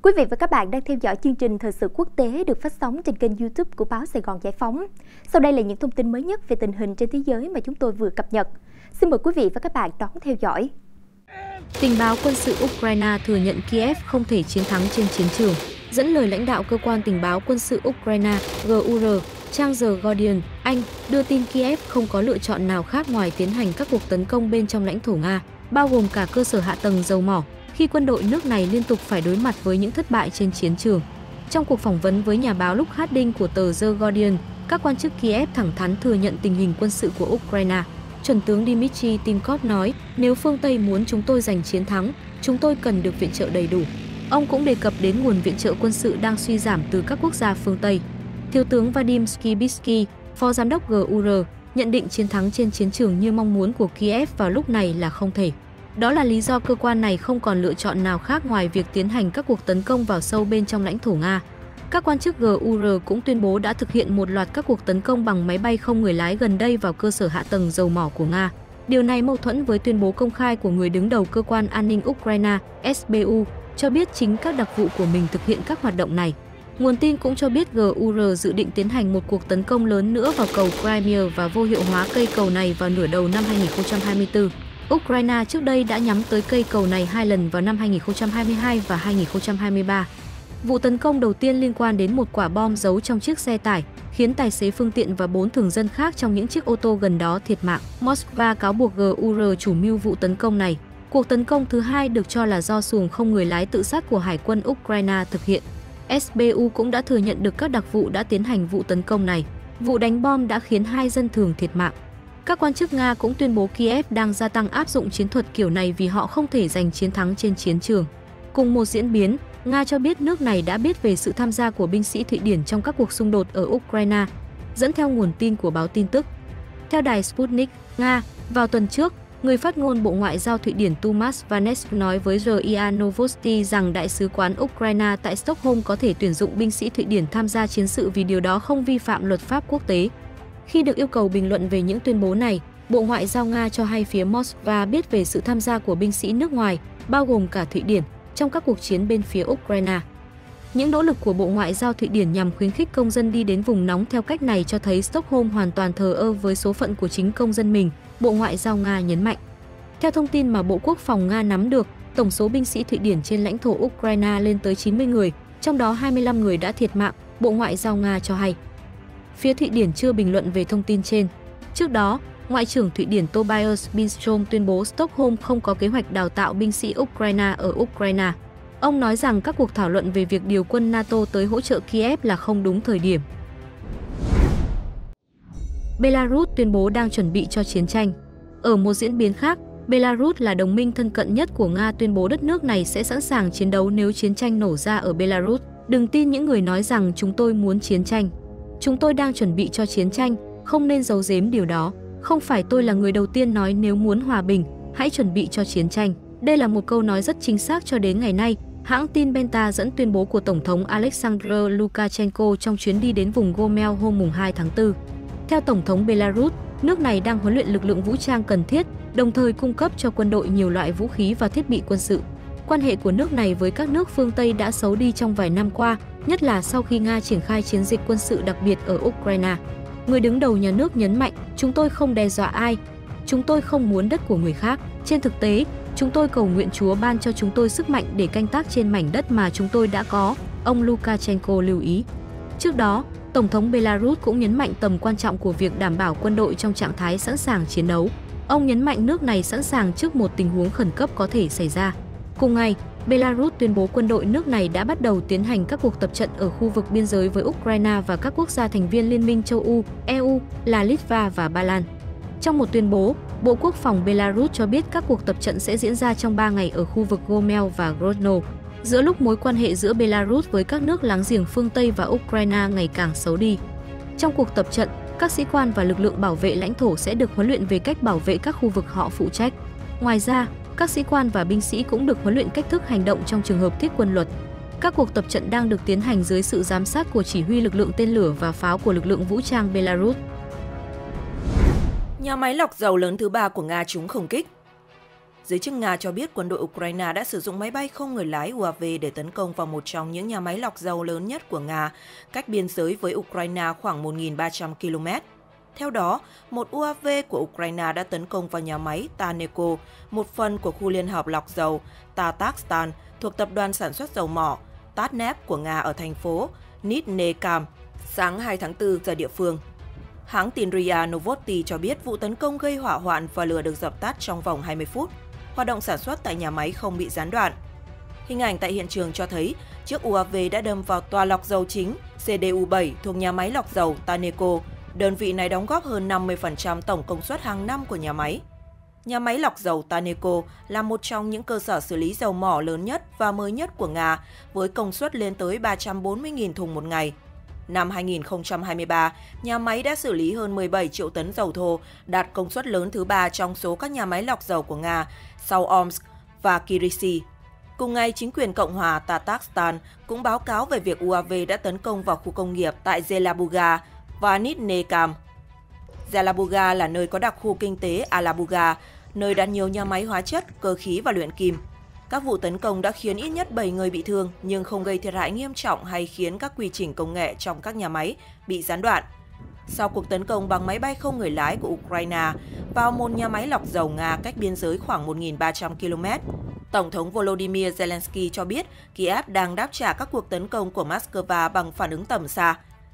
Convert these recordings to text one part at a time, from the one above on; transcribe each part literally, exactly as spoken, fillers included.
Quý vị và các bạn đang theo dõi chương trình Thời sự quốc tế được phát sóng trên kênh YouTube của báo Sài Gòn Giải phóng. Sau đây là những thông tin mới nhất về tình hình trên thế giới mà chúng tôi vừa cập nhật. Xin mời quý vị và các bạn đón theo dõi. Tình báo quân sự Ukraine thừa nhận Kiev không thể chiến thắng trên chiến trường. Dẫn lời lãnh đạo cơ quan tình báo quân sự Ukraine G U R, trang The Guardian, Anh, đưa tin Kiev không có lựa chọn nào khác ngoài tiến hành các cuộc tấn công bên trong lãnh thổ Nga, bao gồm cả cơ sở hạ tầng dầu mỏ, khi quân đội nước này liên tục phải đối mặt với những thất bại trên chiến trường. Trong cuộc phỏng vấn với nhà báo Luke Harding của tờ The Guardian, các quan chức Kiev thẳng thắn thừa nhận tình hình quân sự của Ukraine. Chuẩn tướng Dmitry Timkov nói, nếu phương Tây muốn chúng tôi giành chiến thắng, chúng tôi cần được viện trợ đầy đủ. Ông cũng đề cập đến nguồn viện trợ quân sự đang suy giảm từ các quốc gia phương Tây. Thiếu tướng Vadim Skibitsky, phó giám đốc G U R, nhận định chiến thắng trên chiến trường như mong muốn của Kiev vào lúc này là không thể. Đó là lý do cơ quan này không còn lựa chọn nào khác ngoài việc tiến hành các cuộc tấn công vào sâu bên trong lãnh thổ Nga. Các quan chức G U R cũng tuyên bố đã thực hiện một loạt các cuộc tấn công bằng máy bay không người lái gần đây vào cơ sở hạ tầng dầu mỏ của Nga. Điều này mâu thuẫn với tuyên bố công khai của người đứng đầu cơ quan an ninh Ukraine S B U, cho biết chính các đặc vụ của mình thực hiện các hoạt động này. Nguồn tin cũng cho biết G U R dự định tiến hành một cuộc tấn công lớn nữa vào cầu Crimea và vô hiệu hóa cây cầu này vào nửa đầu năm hai nghìn không trăm hai mươi tư. Ukraine trước đây đã nhắm tới cây cầu này hai lần vào năm hai nghìn không trăm hai mươi hai và hai nghìn không trăm hai mươi ba. Vụ tấn công đầu tiên liên quan đến một quả bom giấu trong chiếc xe tải, khiến tài xế phương tiện và bốn thường dân khác trong những chiếc ô tô gần đó thiệt mạng. Moscow cáo buộc G U R chủ mưu vụ tấn công này. Cuộc tấn công thứ hai được cho là do xuồng không người lái tự sát của Hải quân Ukraine thực hiện. S B U cũng đã thừa nhận được các đặc vụ đã tiến hành vụ tấn công này. Vụ đánh bom đã khiến hai dân thường thiệt mạng. Các quan chức Nga cũng tuyên bố Kiev đang gia tăng áp dụng chiến thuật kiểu này vì họ không thể giành chiến thắng trên chiến trường. Cùng một diễn biến, Nga cho biết nước này đã biết về sự tham gia của binh sĩ Thụy Điển trong các cuộc xung đột ở Ukraine, dẫn theo nguồn tin của báo tin tức. Theo đài Sputnik, Nga, vào tuần trước, người phát ngôn Bộ Ngoại giao Thụy Điển Tomas Vanes nói với R I A Novosti rằng Đại sứ quán Ukraine tại Stockholm có thể tuyển dụng binh sĩ Thụy Điển tham gia chiến sự vì điều đó không vi phạm luật pháp quốc tế. Khi được yêu cầu bình luận về những tuyên bố này, Bộ Ngoại giao Nga cho hay phía Moscow biết về sự tham gia của binh sĩ nước ngoài, bao gồm cả Thụy Điển, trong các cuộc chiến bên phía Ukraine. Những nỗ lực của Bộ Ngoại giao Thụy Điển nhằm khuyến khích công dân đi đến vùng nóng theo cách này cho thấy Stockholm hoàn toàn thờ ơ với số phận của chính công dân mình, Bộ Ngoại giao Nga nhấn mạnh. Theo thông tin mà Bộ Quốc phòng Nga nắm được, tổng số binh sĩ Thụy Điển trên lãnh thổ Ukraine lên tới chín mươi người, trong đó hai mươi lăm người đã thiệt mạng, Bộ Ngoại giao Nga cho hay. Phía Thụy Điển chưa bình luận về thông tin trên. Trước đó, Ngoại trưởng Thụy Điển Tobias Billström tuyên bố Stockholm không có kế hoạch đào tạo binh sĩ Ukraine ở Ukraine. Ông nói rằng các cuộc thảo luận về việc điều quân NATO tới hỗ trợ Kiev là không đúng thời điểm. Belarus tuyên bố đang chuẩn bị cho chiến tranh. Ở một diễn biến khác, Belarus là đồng minh thân cận nhất của Nga tuyên bố đất nước này sẽ sẵn sàng chiến đấu nếu chiến tranh nổ ra ở Belarus. Đừng tin những người nói rằng chúng tôi muốn chiến tranh. Chúng tôi đang chuẩn bị cho chiến tranh, không nên giấu giếm điều đó. Không phải tôi là người đầu tiên nói nếu muốn hòa bình, hãy chuẩn bị cho chiến tranh. Đây là một câu nói rất chính xác cho đến ngày nay, hãng tin Benta dẫn tuyên bố của Tổng thống Alexander Lukashenko trong chuyến đi đến vùng Gomel hôm hai tháng tư. Theo Tổng thống Belarus, nước này đang huấn luyện lực lượng vũ trang cần thiết, đồng thời cung cấp cho quân đội nhiều loại vũ khí và thiết bị quân sự. Quan hệ của nước này với các nước phương Tây đã xấu đi trong vài năm qua, nhất là sau khi Nga triển khai chiến dịch quân sự đặc biệt ở Ukraine. Người đứng đầu nhà nước nhấn mạnh, chúng tôi không đe dọa ai, chúng tôi không muốn đất của người khác. Trên thực tế, chúng tôi cầu nguyện Chúa ban cho chúng tôi sức mạnh để canh tác trên mảnh đất mà chúng tôi đã có, ông Lukashenko lưu ý. Trước đó, Tổng thống Belarus cũng nhấn mạnh tầm quan trọng của việc đảm bảo quân đội trong trạng thái sẵn sàng chiến đấu. Ông nhấn mạnh nước này sẵn sàng trước một tình huống khẩn cấp có thể xảy ra. Cùng ngày, Belarus tuyên bố quân đội nước này đã bắt đầu tiến hành các cuộc tập trận ở khu vực biên giới với Ukraine và các quốc gia thành viên Liên minh châu Âu, E U là Litva và Ba Lan. Trong một tuyên bố, Bộ Quốc phòng Belarus cho biết các cuộc tập trận sẽ diễn ra trong ba ngày ở khu vực Gomel và Grodno, giữa lúc mối quan hệ giữa Belarus với các nước láng giềng phương Tây và Ukraine ngày càng xấu đi. Trong cuộc tập trận, các sĩ quan và lực lượng bảo vệ lãnh thổ sẽ được huấn luyện về cách bảo vệ các khu vực họ phụ trách. Ngoài ra, các sĩ quan và binh sĩ cũng được huấn luyện cách thức hành động trong trường hợp thiết quân luật. Các cuộc tập trận đang được tiến hành dưới sự giám sát của chỉ huy lực lượng tên lửa và pháo của lực lượng vũ trang Belarus. Nhà máy lọc dầu lớn thứ ba của Nga trúng không kích. Giới chức Nga cho biết quân đội Ukraine đã sử dụng máy bay không người lái u a vê để tấn công vào một trong những nhà máy lọc dầu lớn nhất của Nga, cách biên giới với Ukraine khoảng một nghìn ba trăm ki lô mét. Theo đó, một u a vê của Ukraine đã tấn công vào nhà máy Taneco, một phần của khu liên hợp lọc dầu Tatarstan thuộc tập đoàn sản xuất dầu mỏ Tatneft của Nga ở thành phố Nizhnekamsk, sáng hai tháng tư giờ địa phương. Hãng tin rê i a Novosti cho biết vụ tấn công gây hỏa hoạn và lửa được dập tắt trong vòng hai mươi phút. Hoạt động sản xuất tại nhà máy không bị gián đoạn. Hình ảnh tại hiện trường cho thấy chiếc u a vê đã đâm vào toa lọc dầu chính C D U bảy thuộc nhà máy lọc dầu Taneco. Đơn vị này đóng góp hơn năm mươi phần trăm tổng công suất hàng năm của nhà máy. Nhà máy lọc dầu Taneco là một trong những cơ sở xử lý dầu mỏ lớn nhất và mới nhất của Nga, với công suất lên tới ba trăm bốn mươi nghìn thùng một ngày. Năm hai nghìn không trăm hai mươi ba, nhà máy đã xử lý hơn mười bảy triệu tấn dầu thô, đạt công suất lớn thứ ba trong số các nhà máy lọc dầu của Nga, sau Omsk và Kirishi. Cùng ngày, chính quyền Cộng hòa Tatarstan cũng báo cáo về việc u a vê đã tấn công vào khu công nghiệp tại Yelabuga và Nizhnekamsk. Yelabuga là nơi có đặc khu kinh tế Alabuga, nơi đặt nhiều nhà máy hóa chất, cơ khí và luyện kim. Các vụ tấn công đã khiến ít nhất bảy người bị thương nhưng không gây thiệt hại nghiêm trọng hay khiến các quy trình công nghệ trong các nhà máy bị gián đoạn. Sau cuộc tấn công bằng máy bay không người lái của Ukraine vào một nhà máy lọc dầu Nga cách biên giới khoảng một nghìn ba trăm ki lô mét, Tổng thống Volodymyr Zelensky cho biết Kiev đang đáp trả các cuộc tấn công của Moscow bằng phản ứng tầm xa.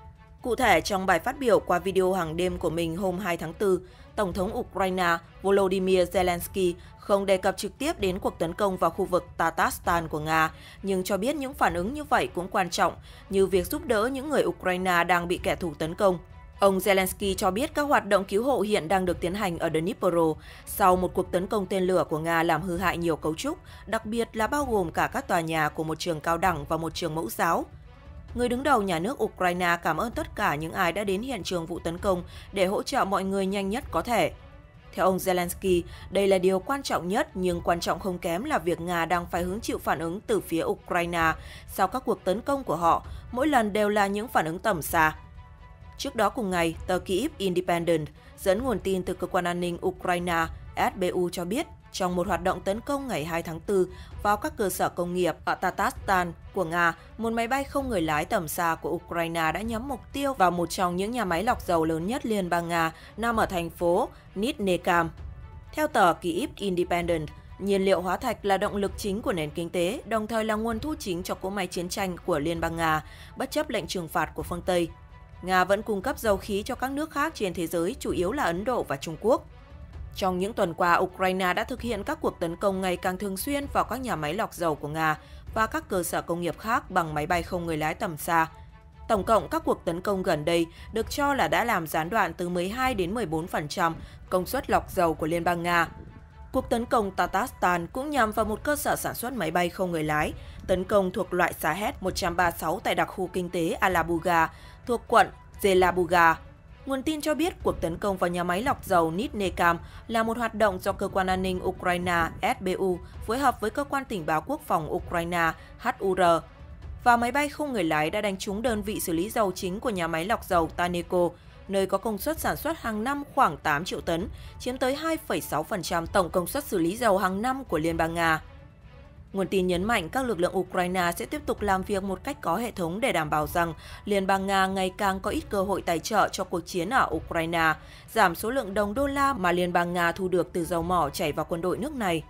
Cụ thể, trong bài phát biểu qua video hàng đêm của mình hôm hai tháng tư, Tổng thống Ukraine Volodymyr Zelensky không đề cập trực tiếp đến cuộc tấn công vào khu vực Tatarstan của Nga, nhưng cho biết những phản ứng như vậy cũng quan trọng, như việc giúp đỡ những người Ukraine đang bị kẻ thù tấn công. Ông Zelensky cho biết các hoạt động cứu hộ hiện đang được tiến hành ở Dnipro sau một cuộc tấn công tên lửa của Nga làm hư hại nhiều cấu trúc, đặc biệt là bao gồm cả các tòa nhà của một trường cao đẳng và một trường mẫu giáo. Người đứng đầu nhà nước Ukraine cảm ơn tất cả những ai đã đến hiện trường vụ tấn công để hỗ trợ mọi người nhanh nhất có thể. Theo ông Zelensky, đây là điều quan trọng nhất, nhưng quan trọng không kém là việc Nga đang phải hứng chịu phản ứng từ phía Ukraine sau các cuộc tấn công của họ, mỗi lần đều là những phản ứng tầm xa. Trước đó cùng ngày, tờ Kyiv Independent dẫn nguồn tin từ cơ quan an ninh Ukraine S B U cho biết, trong một hoạt động tấn công ngày hai tháng tư vào các cơ sở công nghiệp ở Tatarstan của Nga, một máy bay không người lái tầm xa của Ukraine đã nhắm mục tiêu vào một trong những nhà máy lọc dầu lớn nhất Liên bang Nga nằm ở thành phố Nizhnekamsk. Theo tờ Kyiv Independent, nhiên liệu hóa thạch là động lực chính của nền kinh tế, đồng thời là nguồn thu chính cho cỗ máy chiến tranh của Liên bang Nga, bất chấp lệnh trừng phạt của phương Tây. Nga vẫn cung cấp dầu khí cho các nước khác trên thế giới, chủ yếu là Ấn Độ và Trung Quốc. Trong những tuần qua, Ukraine đã thực hiện các cuộc tấn công ngày càng thường xuyên vào các nhà máy lọc dầu của Nga và các cơ sở công nghiệp khác bằng máy bay không người lái tầm xa. Tổng cộng, các cuộc tấn công gần đây được cho là đã làm gián đoạn từ mười hai đến mười bốn phần trăm công suất lọc dầu của Liên bang Nga. Cuộc tấn công Tatarstan cũng nhằm vào một cơ sở sản xuất máy bay không người lái, tấn công thuộc loại Shahed một trăm ba mươi sáu tại đặc khu kinh tế Alabuga, thuộc quận Yelabuga. Nguồn tin cho biết cuộc tấn công vào nhà máy lọc dầu Nizhnekamsk là một hoạt động do Cơ quan An ninh Ukraine S B U phối hợp với Cơ quan Tình báo Quốc phòng Ukraine H U R. Và máy bay không người lái đã đánh trúng đơn vị xử lý dầu chính của nhà máy lọc dầu Taneco, nơi có công suất sản xuất hàng năm khoảng tám triệu tấn, chiếm tới hai phẩy sáu phần trăm tổng công suất xử lý dầu hàng năm của Liên bang Nga. Nguồn tin nhấn mạnh các lực lượng Ukraine sẽ tiếp tục làm việc một cách có hệ thống để đảm bảo rằng Liên bang Nga ngày càng có ít cơ hội tài trợ cho cuộc chiến ở Ukraine, giảm số lượng đồng đô la mà Liên bang Nga thu được từ dầu mỏ chảy vào quân đội nước này.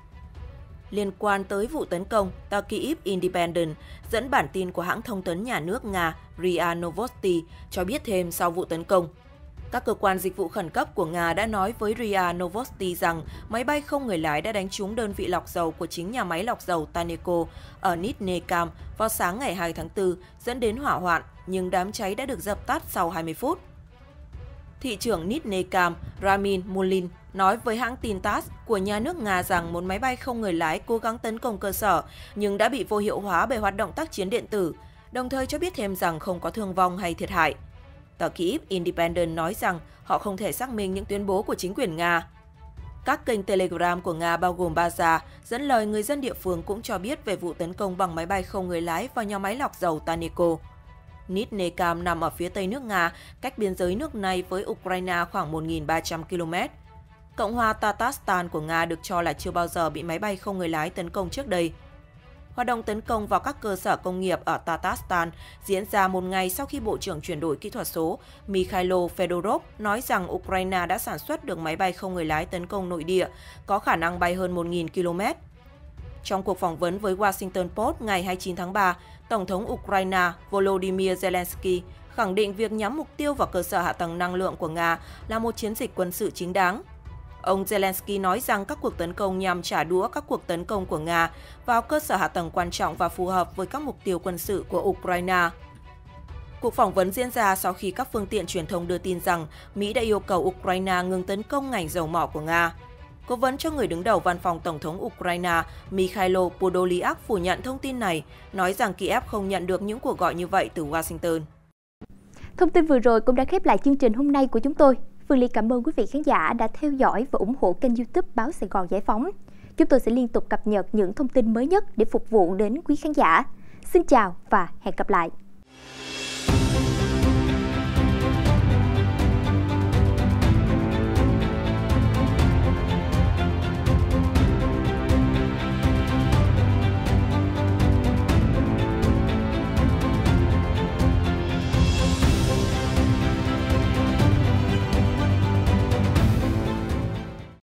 Liên quan tới vụ tấn công, tờ Kyiv Independent dẫn bản tin của hãng thông tấn nhà nước Nga rê i a Novosti cho biết thêm sau vụ tấn công. Các cơ quan dịch vụ khẩn cấp của Nga đã nói với rê i a Novosti rằng máy bay không người lái đã đánh trúng đơn vị lọc dầu của chính nhà máy lọc dầu Taneco ở Nizhnekamsk vào sáng ngày hai tháng tư, dẫn đến hỏa hoạn, nhưng đám cháy đã được dập tắt sau hai mươi phút. Thị trưởng Nizhnekamsk Ramin Mulin nói với hãng tin tát của nhà nước Nga rằng một máy bay không người lái cố gắng tấn công cơ sở nhưng đã bị vô hiệu hóa bởi hoạt động tác chiến điện tử, đồng thời cho biết thêm rằng không có thương vong hay thiệt hại. Tờ Kyiv Independent nói rằng họ không thể xác minh những tuyên bố của chính quyền Nga. Các kênh Telegram của Nga bao gồm Baza dẫn lời người dân địa phương cũng cho biết về vụ tấn công bằng máy bay không người lái vào nhà máy lọc dầu Taneco. Nizhnekamsk nằm ở phía tây nước Nga, cách biên giới nước này với Ukraine khoảng một nghìn ba trăm ki lô mét. Cộng hòa Tatarstan của Nga được cho là chưa bao giờ bị máy bay không người lái tấn công trước đây. Hoạt động tấn công vào các cơ sở công nghiệp ở Tatarstan diễn ra một ngày sau khi Bộ trưởng chuyển đổi kỹ thuật số Mikhailo Fedorov nói rằng Ukraine đã sản xuất được máy bay không người lái tấn công nội địa, có khả năng bay hơn một nghìn ki lô mét. Trong cuộc phỏng vấn với Washington Post ngày hai mươi chín tháng ba, Tổng thống Ukraine Volodymyr Zelensky khẳng định việc nhắm mục tiêu vào cơ sở hạ tầng năng lượng của Nga là một chiến dịch quân sự chính đáng. Ông Zelensky nói rằng các cuộc tấn công nhằm trả đũa các cuộc tấn công của Nga vào cơ sở hạ tầng quan trọng và phù hợp với các mục tiêu quân sự của Ukraine. Cuộc phỏng vấn diễn ra sau khi các phương tiện truyền thông đưa tin rằng Mỹ đã yêu cầu Ukraine ngừng tấn công ngành dầu mỏ của Nga. Cố vấn cho người đứng đầu văn phòng Tổng thống Ukraine Mikhailo Podolyak phủ nhận thông tin này, nói rằng Kiev không nhận được những cuộc gọi như vậy từ Washington. Thông tin vừa rồi cũng đã khép lại chương trình hôm nay của chúng tôi. Phương Ly cảm ơn quý vị khán giả đã theo dõi và ủng hộ kênh YouTube Báo Sài Gòn Giải Phóng. Chúng tôi sẽ liên tục cập nhật những thông tin mới nhất để phục vụ đến quý khán giả. Xin chào và hẹn gặp lại!